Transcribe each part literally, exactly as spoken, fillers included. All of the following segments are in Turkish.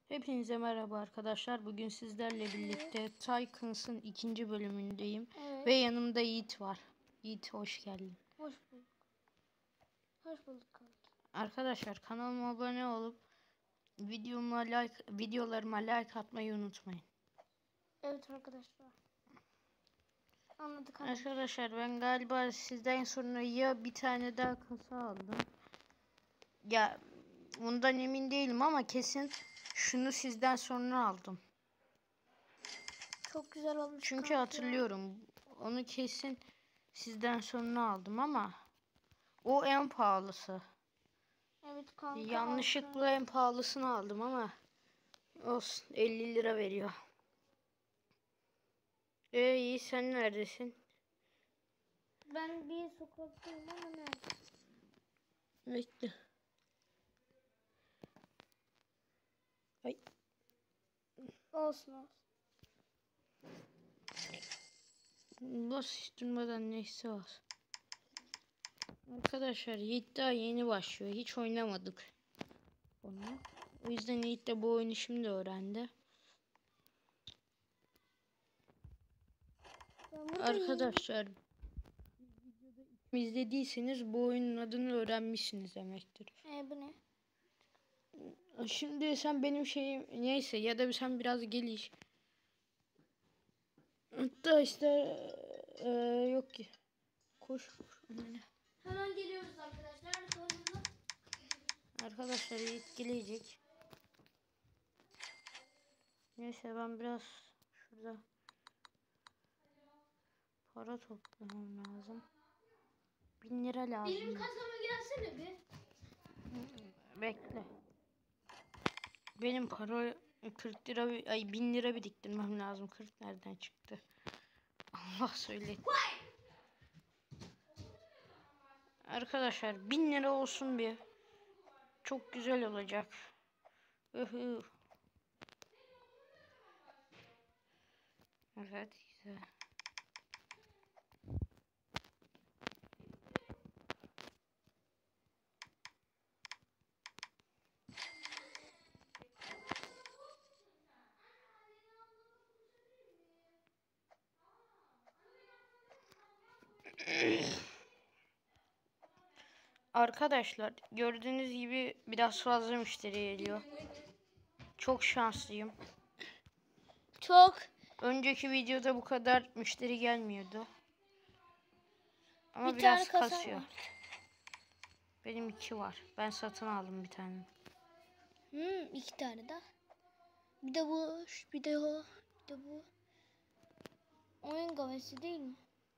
Hepinize merhaba arkadaşlar. Bugün sizlerle birlikte Tycoons'ın ikinci bölümündeyim. Evet. Ve yanımda Yiğit var. Yiğit hoş geldin. Hoş bulduk. Hoş bulduk kanka. Arkadaşlar kanalıma abone olup videoma like, videolarıma like atmayı unutmayın. Evet arkadaşlar. Anladık abi. Arkadaşlar ben galiba sizden sonra ya bir tane daha kasa aldım. Ya bundan emin değilim ama kesin şunu sizden sonra aldım. Çok güzel olmuş. Çünkü kanka. hatırlıyorum. Onu kesin sizden sonra aldım ama o en pahalısı. Evet kanka. Yanlışlıkla altın. en pahalısını aldım ama olsun, elli lira veriyor. Ee iyi, sen neredesin? Ben bir sokaktayım ama nerede? Bekle. Ay. Olsun olsun. Bas hiç durmadan, neyse var. Arkadaşlar Yiğit daha yeni başlıyor. Hiç oynamadık onu. O yüzden Yiğit de bu oyunu şimdi öğrendi. Arkadaşlar izlediyseniz bu oyunun adını öğrenmişsiniz demektir. Ee, bu ne? Şimdi sen benim şeyim neyse ya da sen biraz geliş. Hatta işte ee, yok ki. Koş. Hemen geliyoruz arkadaşlar. Sonunda. Arkadaşlar Yiğit gelecek. Neyse ben biraz şurada para toplamam lazım. Bin lira lazım. Benim kasama gelsene bir. Bekle. Benim para kırk lira, ay bin lira biriktirmem lazım. kırk nereden çıktı? Allah söyledi. Arkadaşlar bin lira olsun bir. Çok güzel olacak. Ihı. Evet güzel. Arkadaşlar gördüğünüz gibi biraz fazla müşteri geliyor. Çok şanslıyım. Çok. Önceki videoda bu kadar müşteri gelmiyordu. Ama Bir biraz tane kasa kasıyor. var. Benim iki var. Ben satın aldım bir tane. Hmm, iki tane daha. Bir de bu, bir de o, bir de bu. Oyun kafesi değil mi?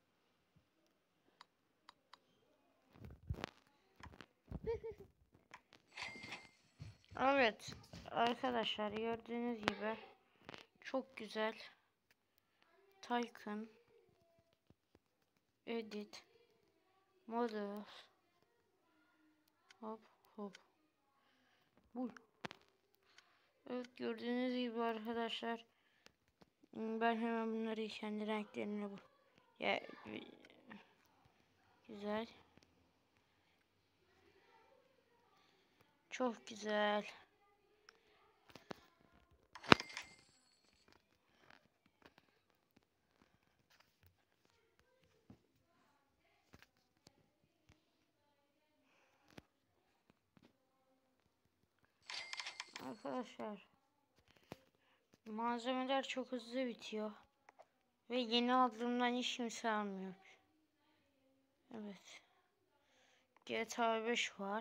Evet arkadaşlar gördüğünüz gibi çok güzel. Tycoon Edit Models Hop hop Bu. Evet gördüğünüz gibi arkadaşlar, ben hemen bunları kendi renklerine bu. Ya güzel. Çok güzel. Arkadaşlar malzemeler çok hızlı bitiyor. Ve yeni aldığımdan hiç kimse almıyor. Evet. G T A beş var.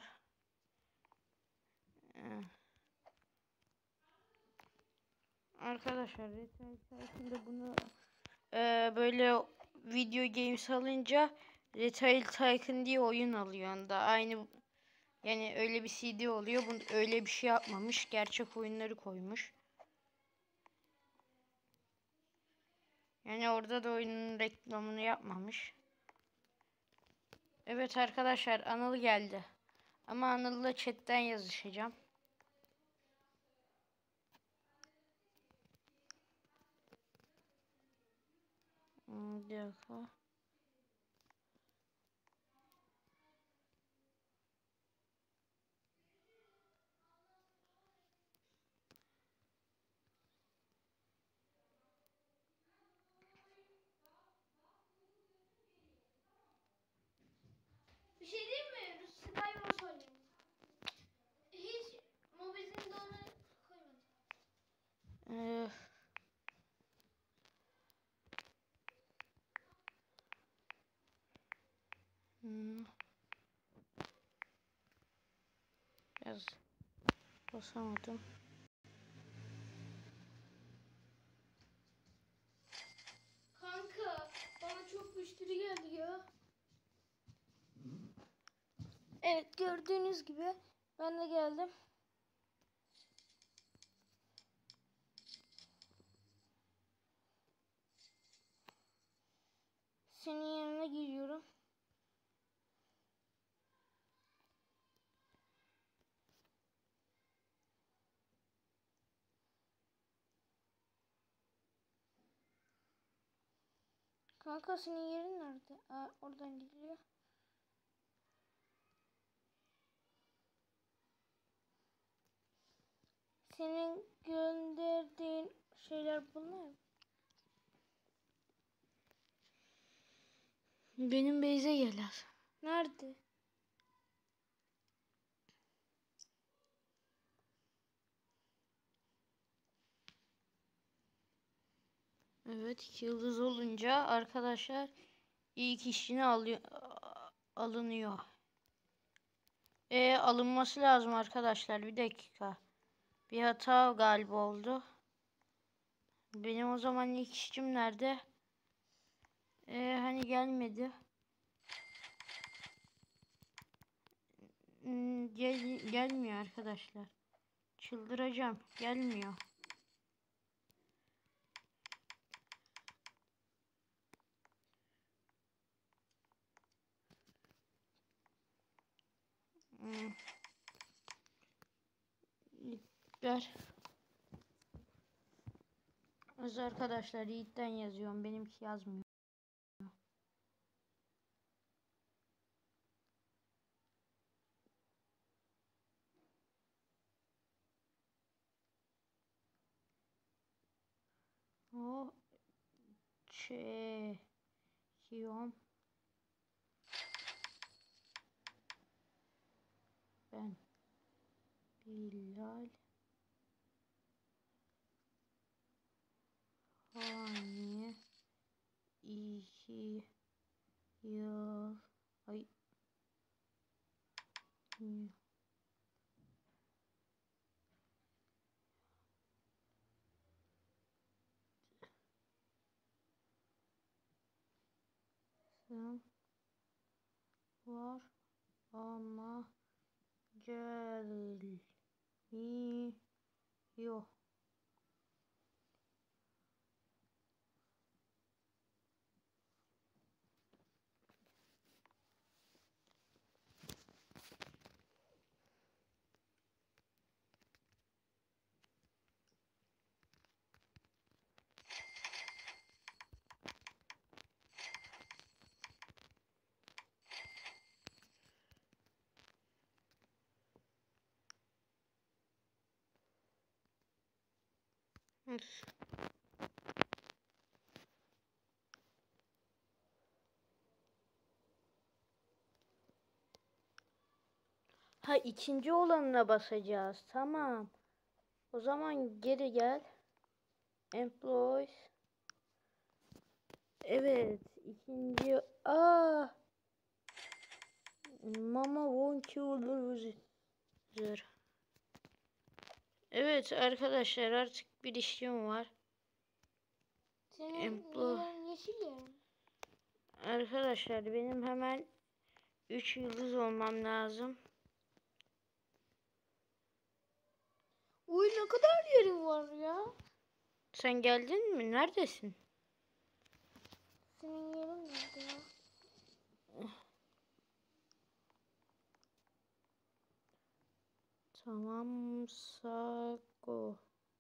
Ee, arkadaşlar Retail Tycoon'da bunu e, böyle video games alınca Retail Tycoon diye oyun alıyor anda. Aynı yani öyle bir C D oluyor. Bunu öyle bir şey yapmamış. Gerçek oyunları koymuş. Yani orada da oyunun reklamını yapmamış. Evet arkadaşlar Anıl geldi. Ama Anıl'la chatten yazışacağım. Hmm, bir dakika. Basamadım. Kanka bana çok müşteri geldi ya. Evet, gördüğünüz gibi ben de geldim. Senin yanına giriyorum. Kanka senin yerin nerede? Aa, oradan gidiyor. Senin gönderdiğin şeyler bunlar mı? Benim Beyze gel az. Nerede? Evet, iki yıldız olunca arkadaşlar ilk işini alıyor, alınıyor. E, alınması lazım arkadaşlar. Bir dakika. Bir hata galiba oldu. Benim o zaman ilk işçim nerede? E, hani gelmedi. Hmm, Gel, gelmiyor arkadaşlar. Çıldıracağım. Gelmiyor. Hmm. Ver. Az arkadaşlar Yiğit'ten yazıyorum. Benimki yazmıyor. O çekiyorum. Ben Bilal Hani iki yıl ay sen var ama gelmiyor. Ha, ikinci olanına basacağız. Tamam. O zaman geri gel. Employees. Evet. ikinci. Aa. Mama won't you lose it? Evet arkadaşlar, artık bir işim var. Senin Emplo yerin yeşil yer mi? Arkadaşlar benim hemen üç yıldız olmam lazım. Uy, ne kadar yerin var ya. Sen geldin mi? Neredesin? Senin yerin nerede ya? Tamam, Sako.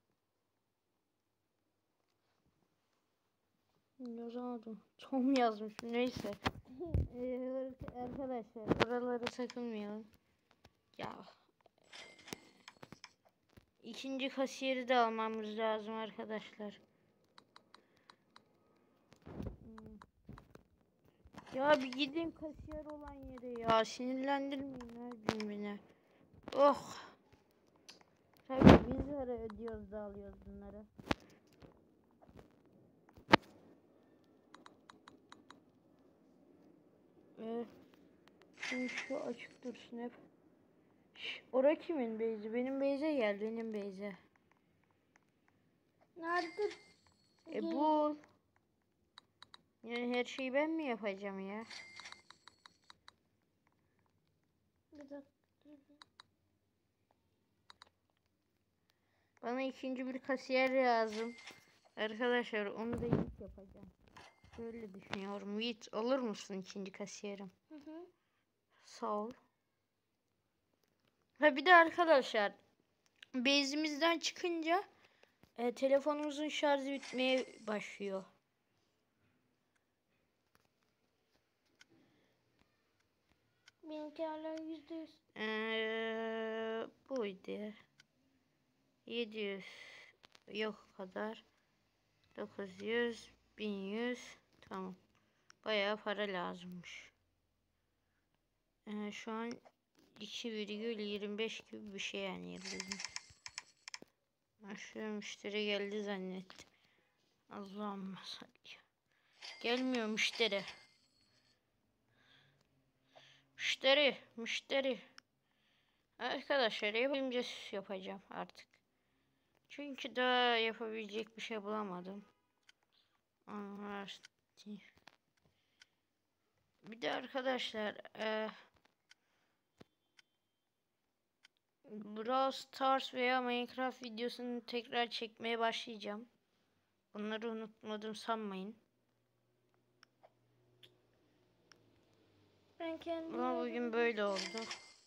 Yazamadım. Tom yazmışım. Neyse. ee, arkadaşlar buralara takılmayalım. Ya. İkinci kasiyeri de almamız lazım arkadaşlar. Ya bir gidin kasiyer olan yere ya. Sinirlendirmeyin her gün beni. Oh. Tabii biz ara ödüyoruz da alıyoruz bunları. Ee, şimdi şu açık dursun hep. Ora kimin beyzi? Benim beyze gel, benim beyze. Nerede? E bul. Yani her şeyi ben mi yapacağım ya? Bir dakika. Bana ikinci bir kasiyer lazım. Arkadaşlar onu da Yiğit yapacağım. Böyle düşünüyorum. Yiğit olur musun ikinci kasiyerim? Hı hı. Sağ ol. Ha bir de arkadaşlar bezimizden çıkınca e, telefonumuzun şarjı bitmeye başlıyor. Benimki hala yüzde yüz. Ee, buydu. yedi yüz yok kadar. dokuz yüz, bin yüz. Tamam. Bayağı para lazımmış. Ee, şu an iki virgül yirmi beş gibi bir şey yani yıldızım. Şu müşteri geldi zannettim. Allah'ım salli. Gelmiyor müşteri. Müşteri, müşteri. Arkadaşlar yapabildiğimce yapacağım artık. Çünkü daha yapabilecek bir şey bulamadım. Bir de arkadaşlar e, Brawl Stars veya Minecraft videosunu tekrar çekmeye başlayacağım. Bunları unutmadım sanmayın. Ben kendim. Ama bugün böyle oldu.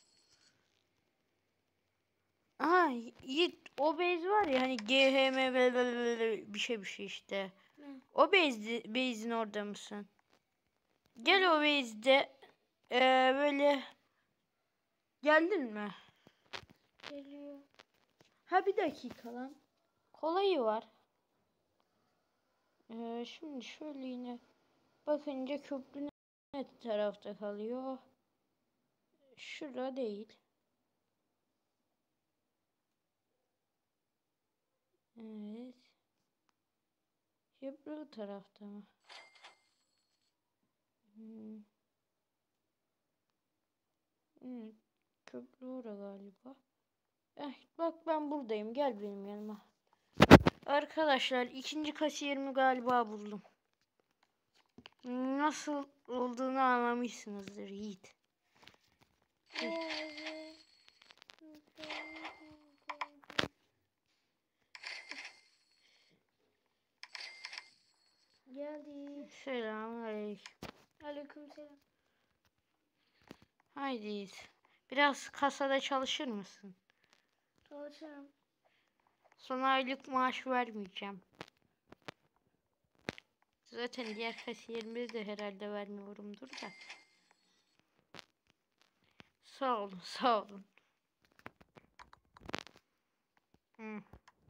Aha Yiğit o base var ya hani G H M bir şey bir şey işte. Ne? O base base'in orada mısın? Gel o base'de e, böyle geldin mi? Geliyor. Ha bir dakika lan. Kolayı var. Ee, şimdi şöyle yine bakınca köprü ne tarafta kalıyor? Şurada değil. Evet. Köprü bu tarafta mı? Hmm. Evet. Köprü orada galiba. Eh, bak ben buradayım. Gel benim yanıma. Arkadaşlar ikinci kasiyerimi galiba buldum. Nasıl olduğunu anlamışsınızdır Yiğit. Geldi. Selamünaleyküm. Aleykümselam. Haydi Yiğit. Biraz kasada çalışır mısın? Çalışırım. Son aylık maaş vermeyeceğim. Zaten diğer kasiyerime de herhalde vermiyorumdur da. Sağ olun, sağ olun. Hı.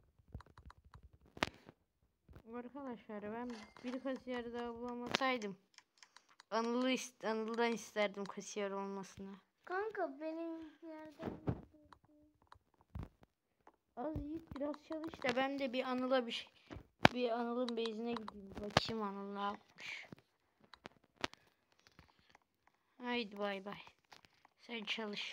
Arkadaşlar ben bir kasiyer daha bulamasaydım Anıl'ı ist Anıl'dan isterdim kasiyer olmasını. Kanka benim yerden. Az Yiğit biraz çalış da ben de bir Anıl'a bir şey bir Anıl'ın bezine gideyim. Bakayım Anıl ne yapmış. Haydi bay bay. Sen çalış.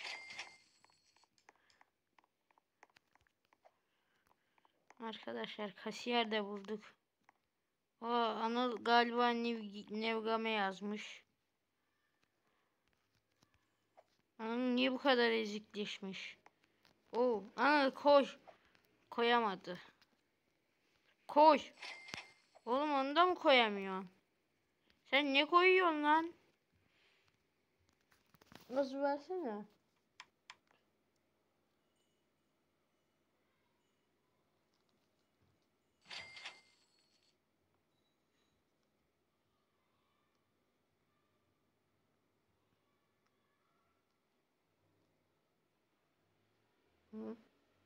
Arkadaşlar kasiyer de bulduk. O Anıl galiba Nev Nevgam'e yazmış. Anıl niye bu kadar ezikleşmiş? Oo, Anıl koy. Koyamadı. Koy. Oğlum onu da mı koyamıyorsun? Sen ne koyuyorsun lan? Nasıl versene? Hı.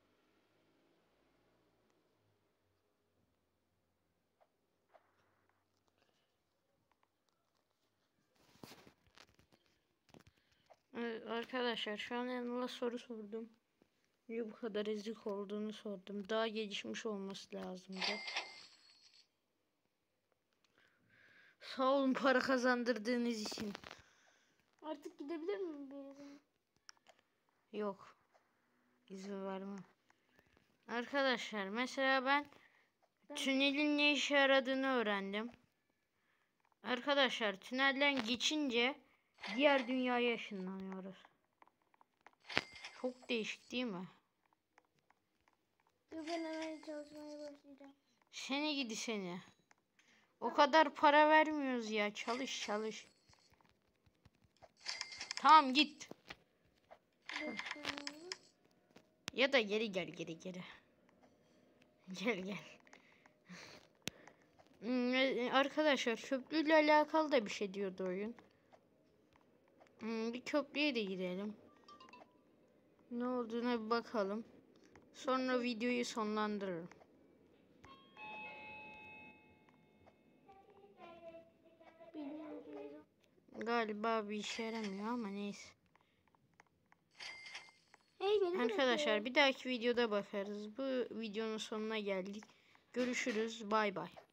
Evet, arkadaşlar şu an Anıl'a soru sordum. Niye bu kadar ezik olduğunu sordum. Daha gelişmiş olması lazımdı. Sağ olun para kazandırdığınız için. Artık gidebilir miyim bir yere? Yok. izin vermem. Arkadaşlar mesela ben tünelin ne işe yaradığını öğrendim. Arkadaşlar tünelden geçince diğer dünyaya ışınlanıyoruz. Çok değişik değil mi? Dur ben hemen çalışmaya başlayacağım. Seni gidi seni. O kadar para vermiyoruz ya. Çalış çalış. Tamam git. Ya da geri gel geri geri. Gel gel. Hmm, arkadaşlar köprüyle alakalı da bir şey diyordu oyun. Hmm, bir köprüye de gidelim. Ne olduğuna bir bakalım. Sonra videoyu sonlandırırım. Bilmiyorum. Galiba bir işe yaramıyor ama neyse. Hey, beni Arkadaşlar bırakın. bir dahaki videoda bakarız. Bu videonun sonuna geldik. Görüşürüz. Bay bay.